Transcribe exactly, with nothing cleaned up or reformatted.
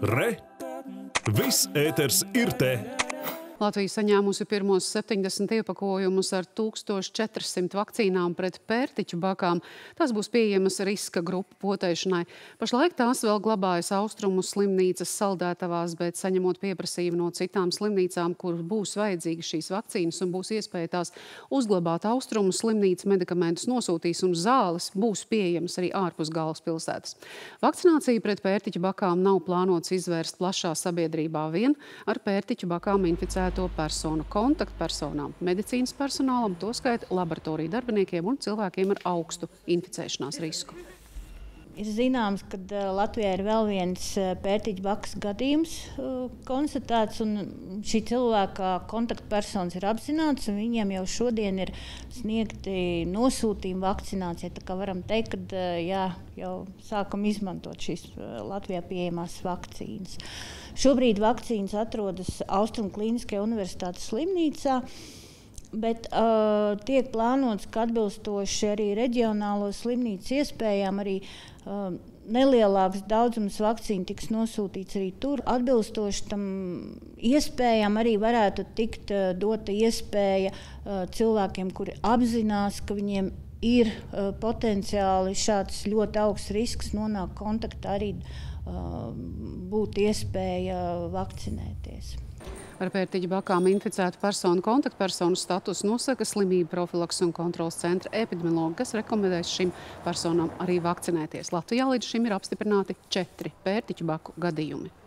Re! Viss ēters ir te! Latvija saņēmusi pirmos septiņdesmit iepakojumus ar tūkstoš četrsimt vakcīnām pret pērtiķu bakām. Tās būs pieejamas riska grupu potēšanai. Pašlaik tās vēl glabājas Austrumu slimnīcas saldētavās, bet saņemot pieprasījumu no citām slimnīcām, kur būs vajadzīgas šīs vakcīnas un būs iespēja tās uzglabāt, Austrumu slimnīca medikamentus nosūtīs un zāles būs pieejamas arī ārpus galvaspilsētas. Vakcinācija pret pērtiķu bakām nav plānots izvērst plašā sabiedrībā vien ar pērtiķu bakām inficētu personu kontaktpersonām, medicīnas personālam, toskait laboratoriju darbiniekiem un cilvēkiem ar augstu inficēšanās risku. Ir zināms, ka Latvijā ir vēl viens pērtiķu bakas gadījums konstatēts, un šī cilvēka kontaktpersonas ir apzināts, un viņiem jau šodien ir sniegti nosūtījumi vakcinācijai. Tā kā varam teikt, ka jā, jau sākam izmantot šīs Latvijā pieejamās vakcīnas. Šobrīd vakcīnas atrodas Austrumu Klīniskajā universitātes slimnīcā, bet uh, tiek plānots, ka atbilstoši arī reģionālo slimnīcu iespējām arī uh, nelielāks daudzums vakcīnu tiks nosūtīts arī tur. Atbilstoši tam iespējām arī varētu tikt uh, dota iespēja uh, cilvēkiem, kuri apzinās, ka viņiem ir uh, potenciāli šāds ļoti augsts risks nonākt kontaktā, arī uh, būt iespēja vakcinēties. Ar pērtiķu bakām inficētu personu kontaktpersonu status nosaka Slimību profilakses un kontroles centra epidemiologi, kas rekomendēs šīm personām arī vakcinēties. Latvijā līdz šim ir apstiprināti četri pērtiķu baku gadījumi.